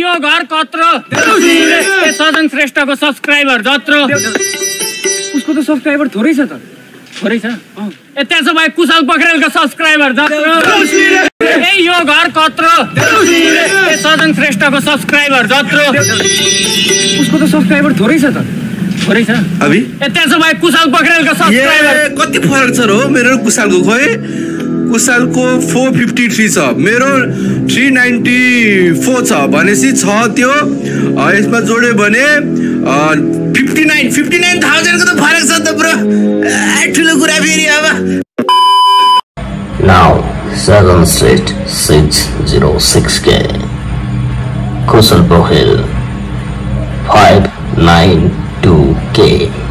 यो घर कत्रो ए सजन श्रेष्ठको सब्स्क्राइबर जत्रो उसको त सब्स्क्राइबर थोरै छ त थोरै छ ए त्यसो भए कुशल पोखरेलको सब्स्क्राइबर जत्रो ए यो घर कत्रो ए सजन श्रेष्ठको सब्स्क्राइबर जत्रो उसको त सब्स्क्राइबर थोरै छ त थोरै छ अभी ए त्यसो भए कुशल पोखरेलको सब्स्क्राइबर कति फरक छ र हो मेरो कुशलको खोइ कुशलको 453 छ मेरो 394 छ भनेसी छ त्यो यसमा जोड्यो भने 59,000 को त फरक छ त ब्रो ठुलो कुरा फेरि अब Now 76606K Kushal Pokhrel 592K